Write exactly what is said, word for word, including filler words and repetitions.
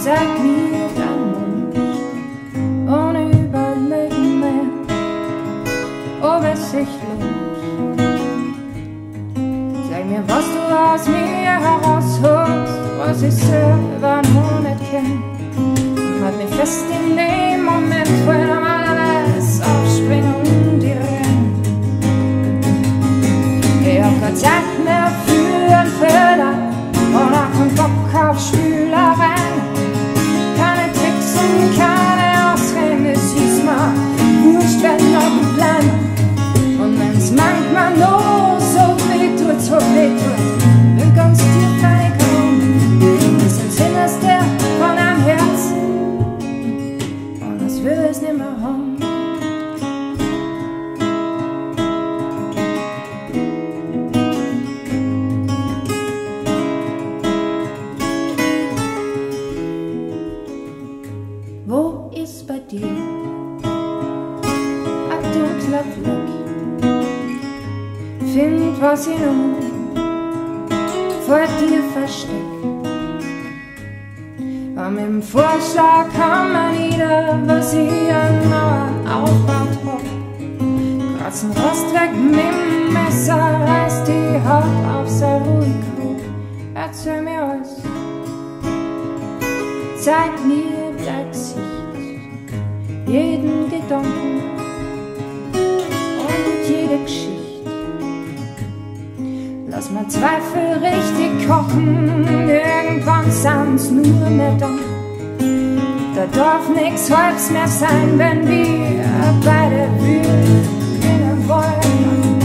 Zeig mir dein Mund ohne Überlegen mehr, ob es sich lohnt. Sag mir, was du aus mir herausholst, was ich selber noch nicht kenn. Halt mich fest in dem Moment, wo ich normalerweise aufspringe und dir renn. Ich hab keine Zeit mehr für einen Fehler und auch keinen Bock auf Spülereien. Keine Tricks und keine Ausreden, es hieß mal wurscht, wenn noch ein Plan. Und wenn's manchmal nur so weh tut, so weh tut, will ganz tief reinkommen, bis ins Innerste von einem Herz, und das will es nicht mehr haben. Wo ist bei dir ein dunkler Fleck? Find, was ich nun vor dir versteckt. Aber mit dem Vorschlag kann man nieder, was ich an Mauern aufbaut hab. Kratzen Rost weg mit dem Messer, reißt die Haut auf, sei ruhig, erzähl mir alles. Zeig mir dein Gesicht, jeden Gedanken und jede Geschichte. Lass mal Zweifel richtig kochen, irgendwann sind's nur mehr da. Da darf nix Holz mehr sein, wenn wir beide wühlen wollen.